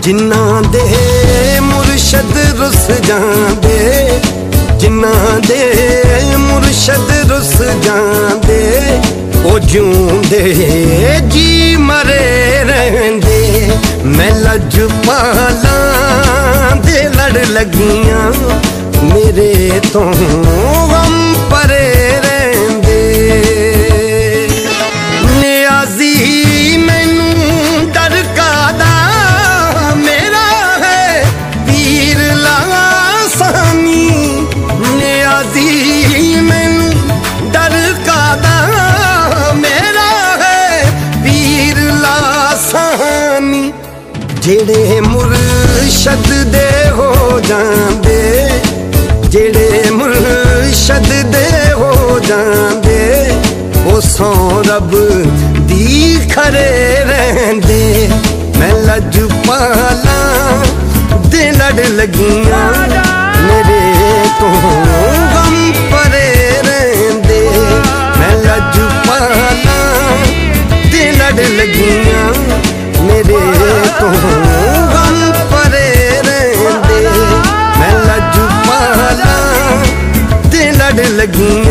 जिन्ना दे मुर्शद रुस जांदे, जिन्ना दे मुर्शद रुस जांदे, ओ जिउंदे जी मरे रहंदे। मैं लजपालां दे लड़ लगियां, मेरे तो गम परे रहंदे। नियाज़ी मैनू डर कादा, मेरा है पीर लासानी। नियाज़ी मैनू डर कादा, मेरा है पीर लासानी। जेड़े मुर्शद दे हो जांदे, जेड़े मुर्शद दे हो जांदे, ओ सौ रब दी खरे रहंदे। मैं लजपालां दे लड़ लगियां, मेरे तो गम परे रहंदे। मैं लजपालां दे लड़ लगियां, मेरे तो गम परे रहंदे। मैं लजपालां दे लड़ लगियां,